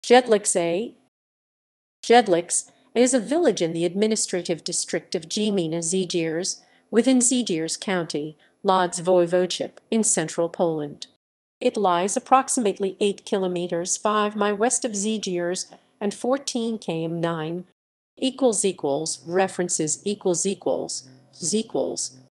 Jedlicze A. Jedlicze is a village in the administrative district of Gmina Zgierz, within Zgierz County, Łódź Voivodeship, in central Poland. It lies approximately 8 kilometers 5 miles west of Zgierz and 14 km 9 == references ==